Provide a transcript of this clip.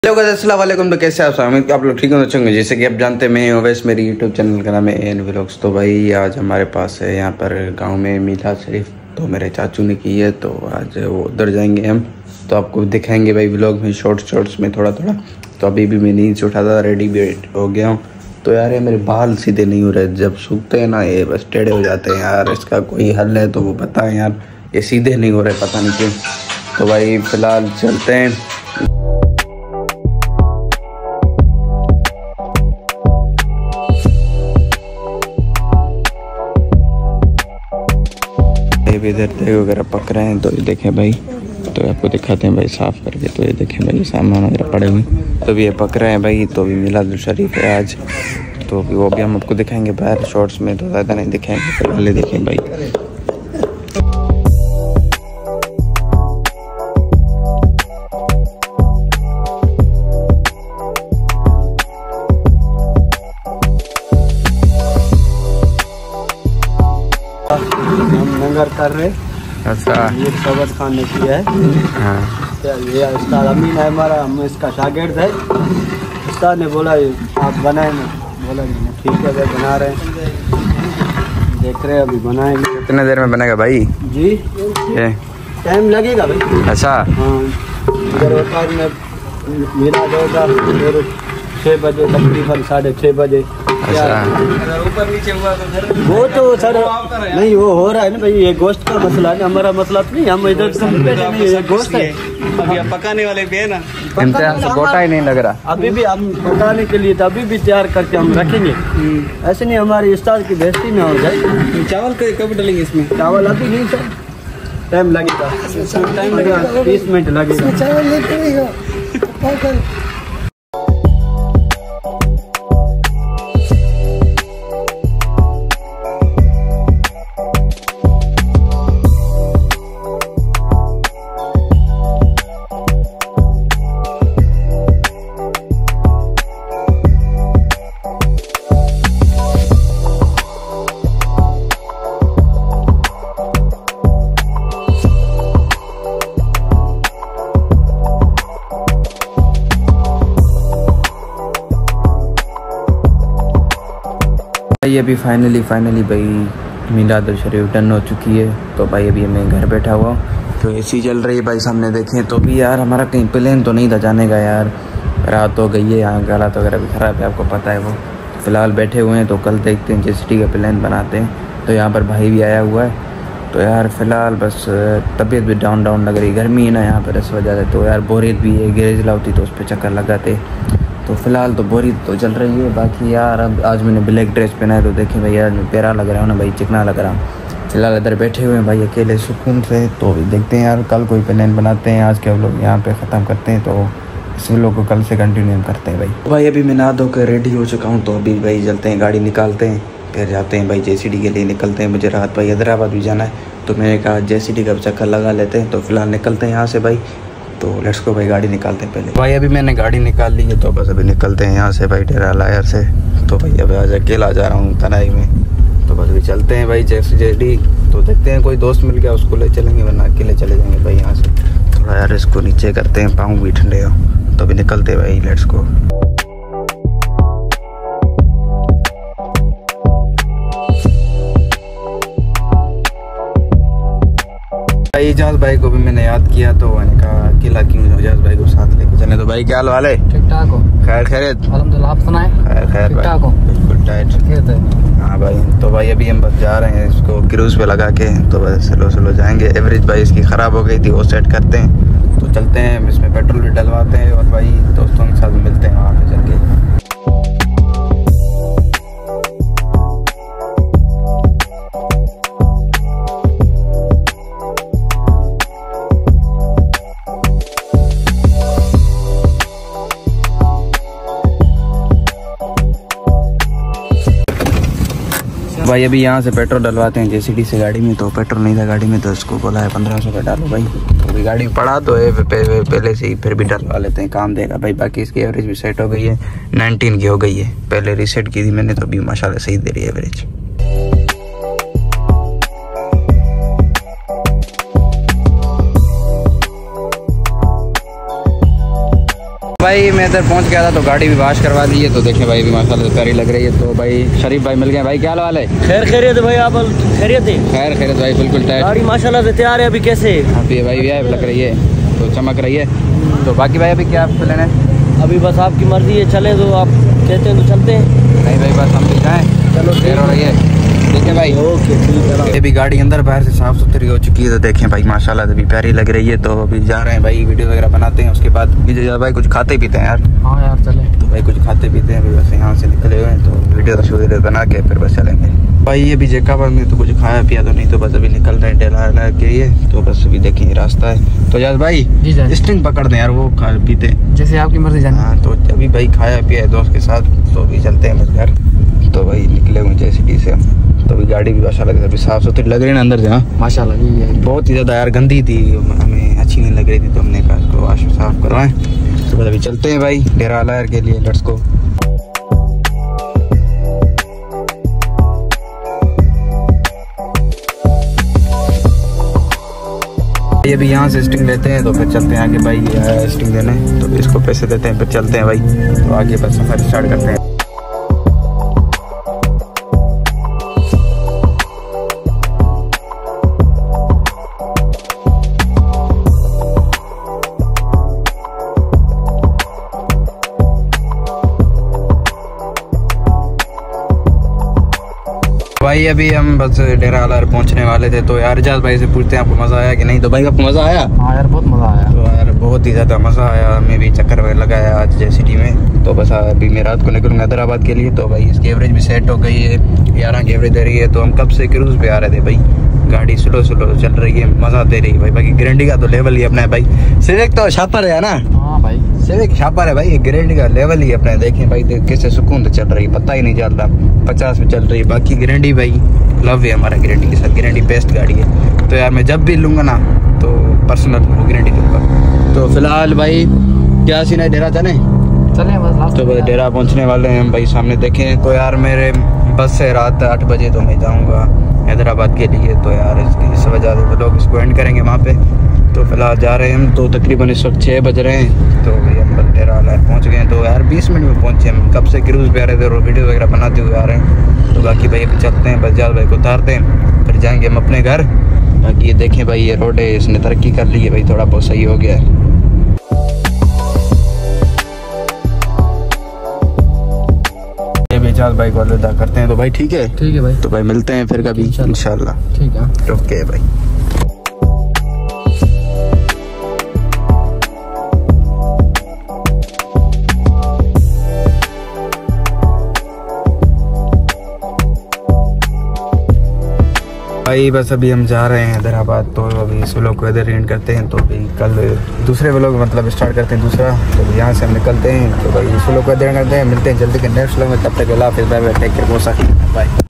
Hello guys, अस्सलाम वालेकुम। तो कैसे आप उम्मीद आप लोग ठीक हो, अच्छे होंगे। जैसे कि आप जानते हैं, मैं ओवैस, मेरी यूट्यूब चैनल का नाम है एन व्लॉग्स। तो भाई आज हमारे पास है यहाँ पर गांव में मीलाद शरीफ, तो मेरे चाचू ने की है, तो आज वो उधर जाएंगे हम, तो आपको दिखाएंगे भाई व्लॉग में, शॉर्ट्स में थोड़ा थोड़ा। तो अभी भी मैं नींद से उठा था, रेडी भी हो गया हूँ। तो यार ये मेरे बाल सीधे नहीं हो रहे, जब सूखते हैं ना ये बस टेढ़े हो जाते हैं यार। इसका कोई हल है तो वो बताएं यार, ये सीधे नहीं हो रहे, पता नहीं क्यों। तो भाई फिलहाल चलते हैं। ये भी इधर वगैरह पक रहे हैं, तो ये देखें भाई, तो आपको दिखाते हैं भाई साफ करके। तो ये देखें भाई सामान वगैरह पड़े हुए, तो भी ये पक रहे हैं भाई। तो भी मिलाद शरीफ है आज, तो भी वो भी हम आपको दिखाएंगे बाहर शॉर्ट्स में, तो ज़्यादा नहीं दिखाएंगे। पहले देखें भाई, नंगर कर रहे। अच्छा, ये सबक खाने की है। हाँ, ये उस्ताद अमीन है हमारा, हम इसका शागिर्द है। उस्ताद ने बोला आप बनाए ना, बोला ठीक है भाई बना रहे हैं, देख रहे हैं अभी बनाएंगे। कितने देर में बनेगा भाई जी? ये टाइम लगेगा भाई। अच्छा, हाँ, इधर वक़्त में मिलाद होगा फिर 6 बजे तकरीबन, 6:30 बजे। ऊपर नीचे हुआ तो वो तो सर नहीं, वो हो रहा है ना भाई, ये गोश्त का मसला है ना, हमारा मसला तो नहीं, हम इधर से नहीं, ये गोश्त है। अभी आप पकाने वाले भी है ना, इम्तिहान से गोटा ही नहीं लग रहा। अभी भी हम पकाने के लिए तो अभी भी तैयार करके हम रखेंगे। ऐसे नहीं हमारे उस्ताद की बेइज्जती ना हो जाए। चावल कब डालेंगे इसमें? चावल अभी नहीं सर, टाइम लगेगा, टाइम लगेगा, 30 मिनट लगेगा। भाई अभी फाइनली भाई मिलाद शरीफ डन हो चुकी है। तो भाई अभी मैं घर बैठा हुआ हूँ, तो एसी चल रही है भाई सामने देखें। तो भी यार हमारा कहीं प्लान तो नहीं था जाने का यार, रात हो गई है, यहाँ हालात वगैरह भी ख़राब है, आपको पता है वो। फ़िलहाल बैठे हुए हैं, तो कल देखते हैं JCT का प्लान बनाते हैं। तो यहाँ पर भाई भी आया हुआ है, तो यार फ़िलहाल बस तबीयत भी डाउन लग रही, गर्मी है ना यहाँ पर, इस वजह से। तो यार बोरियत भी है, गैरेज लाउती तो उस पर चक्कर लगाते। तो फिलहाल तो बोरियत तो चल रही है। बाकी यार अब आज मैंने ब्लैक ड्रेस पहना है, तो देखिए भाई यार प्यारा लग रहा हूँ ना भाई, चिकना लग रहा हूँ। फिलहाल इधर बैठे हुए हैं भाई अकेले सुकून से। तो देखते हैं यार, कल कोई प्लान बनाते हैं। आज के हम लोग यहाँ पे ख़त्म करते हैं, तो इस लोग को कल से कंटिन्यू करते हैं भाई। भाई अभी मैं नहा धोकर रेडी हो चुका हूँ, तो अभी भाई चलते हैं, गाड़ी निकालते हैं, फिर जाते हैं भाई JCT के लिए निकलते हैं। मुझे रात भाई हैदराबाद भी जाना है, तो मैंने कहा JCT का चक्कर लगा लेते हैं। तो फिलहाल निकलते हैं यहाँ से भाई, तो लेट्स को भाई गाड़ी निकालते हैं पहले। भाई अभी मैंने गाड़ी निकाल ली है, तो बस अभी निकलते हैं यहाँ से भाई, डेरा लायर से। तो भाई अभी आज अकेला जा रहा हूँ तनाई में, तो बस अभी चलते हैं भाई JCT। तो देखते हैं कोई दोस्त मिल गया उसको ले चलेंगे, वरना अकेले चले जाएंगे भाई यहाँ से। थोड़ा यार इसको नीचे करते हैं, पाँव भी ठंडे हो। तो अभी निकलते हैं भाई, लेट्स को। भाई इजाज भाई को भी मैंने याद किया, तो मैंने कहा अकेला क्यों, इजाज भाई को साथ लेके चले। तो भाई क्या हाल वाले? ठीक ठाक हो? खैर खैरियत? अल्हम्दुलिल्लाह, आप सुनाएं? खैर ठीक ठाक हो? बिल्कुल टाइट। हाँ भाई, तो भाई अभी हम बस जा रहे हैं इसको क्रूज पे लगा के, तो बस स्लो जाएंगे। एवरेज भाई इसकी ख़राब हो गई थी, वो सेट करते हैं, तो चलते हैं इसमें पेट्रोल भी डलवाते हैं, और भाई दोस्तों के साथ मिलते हैं वहाँ पे चल के। भाई अभी यहाँ से पेट्रोल डलवाते हैं JCT से गाड़ी में, तो पेट्रोल नहीं था गाड़ी में, तो इसको बोला है 1500 का डालो भाई। तो अभी गाड़ी में पड़ा तो है पहले से ही, फिर भी डलवा लेते हैं, काम देगा भाई। बाकी इसकी एवरेज भी सेट हो गई है, 19 की हो गई है, पहले रीसेट की थी मैंने, तो अभी माशाल्लाह सही दे रही है एवरेज। भाई मैं इधर पहुंच गया था तो गाड़ी भी वॉश करवा ली है। तो देखें भाई भी माशाल्लाह से प्यारी लग रही है। तो भाई शरीफ भाई मिल गए। भाई क्या हाल है? खैर खैरियत है भाई, आप खैरियत है? खैर खैरियत भाई, बिल्कुल टाइट। गाड़ी माशाल्लाह से तैयार है। अभी कैसे? अभी भाई भी लग रही है तो चमक रही है। तो बाकी भाई अभी क्या प्लान है? अभी बस आपकी मर्जी है, चले तो आप कहते हैं तो चलते हैं। नहीं भाई बस हम भी जाएँ, चलो देर हो रही है। देखें भाई ओके ठीक है। ये भी गाड़ी अंदर बाहर से साफ सुथरी हो चुकी है। तो देखें भाई माशाल्लाह से भी प्यारी लग रही है। तो अभी जा रहे हैं भाई, वीडियो वगैरह बनाते हैं। उसके बाद भाई कुछ खाते पीते हैं यार। हाँ यार चले। तो भाई कुछ खाते पीते हैं। बस यहाँ से निकले हुए हैं तो वीडियो बना के फिर बस चलेंगे। भाई ये भी जैकाबाद में तो कुछ खाया पिया तो नहीं, तो बस अभी निकल रहे हैं डेला के लिए। तो बस अभी देखिए रास्ता है। तो यार भाई स्टिंग पकड़ दें यार, वो खा पीते जैसे आपकी मर्जी जाना। हाँ तो अभी भाई खाया पिया है दोस्त के साथ, तो अभी चलते हैं बस घर। तो भाई निकले हुए जय सिटी से हम। तो अभी गाड़ी भी माशाल्लाह अभी साफ सुथरी लग रही है ना अंदर से। हाँ माशाल्लाह बहुत ही ज़्यादा यार गंदी थी, हमें अच्छी नहीं लग रही थी। तो हमने कहा इसको वाश साफ करवाएं। तो बस अभी चलते हैं भाई डेरा आला के लिए। Let's go. ये भी यहाँ से स्टिंग लेते हैं तो फिर चलते हैं आगे भाई स्टिंग देने। तो इसको पैसे देते हैं फिर चलते हैं भाई। तो आगे बस सफर स्टार्ट करते हैं। भाई अभी हम बस डेरा आला पहुंचने वाले थे। तो यार इजाज भाई से पूछते हैं आपको मजा आया कि नहीं। तो भाई आपको मजा आया? हाँ यार बहुत मजा आया। तो यार बहुत ही ज़्यादा मज़ा आया। हमें भी चक्कर वगैरह लगाया आज जय सिटी में। तो बस अभी मैं रात को निकलूँगा हैदराबाद के लिए। तो भाई इसकी एवरेज भी सेट हो गई है, 11 की एवरेज दे रही है। तो हम कब से क्रूज़ पे आ रहे थे भाई, गाड़ी स्लो स्लो चल रही है, मज़ा दे रही है भाई। बाकी गारंटी का तो लेवल ही अपना है भाई। सिविक तो छापर है ना। हाँ भाई सिविक छापर है भाई, गारंटी का लेवल ही अपना है। देखें भाई कैसे सुकून से चल रही है, पता ही नहीं चल रहा 50 में चल रही है। बाकी गारंटी भाई लव है हमारा गारंटी के साथ, गारंटी बेस्ट गाड़ी है। तो यार मैं जब भी लूँगा ना तो पर्सनल गारंटी दूँगा। तो फिलहाल भाई क्या सीन है, डेरा चले बस। तो बस डेरा पहुंचने वाले हैं हम भाई। सामने देखें तो यार मेरे बस से रात 8 बजे तो मैं जाऊंगा हैदराबाद के लिए। तो यार इस वजह से लोग इसको एंड करेंगे वहाँ पे। तो फिलहाल जा रहे हैं हम। तो तकरीबन इस वक्त 6 बज रहे हैं। तो भाई हम बस डेरा वाला पहुँच गए हैं। तो यार 20 मिनट में पहुँचे हम। कब से क्रूज़ पे आ रहे थे और वीडियो वगैरह बनाते हुए आ रहे हैं। तो बाकी भाई अभी चलते हैं, बस जाल भाई को उतारते हैं फिर जाएंगे हम अपने घर। बाकी ये देखें भाई ये रोड है, इसने तरक्की कर ली है भाई, थोड़ा बहुत सही हो गया है। इजाज भाई को अलविदा करते हैं। तो भाई ठीक है भाई। तो भाई मिलते हैं फिर कभी इंशाल्लाह। ठीक है ओके भाई। भाई बस अभी हम जा रहे हैं हैदराबाद। तो अभी इस व्लॉग को इधर एंड करते हैं। तो अभी कल दूसरे व्लॉग मतलब स्टार्ट करते हैं दूसरा। तो यहाँ से हम निकलते हैं। तो भाई इस व्लॉग को इधर करते हैं, मिलते हैं जल्दी के नेक्स्ट व्लॉग में। तब तक अल्लाह हाफिज़, बाय बाय, टेक केयर, बहुत सारी बाय।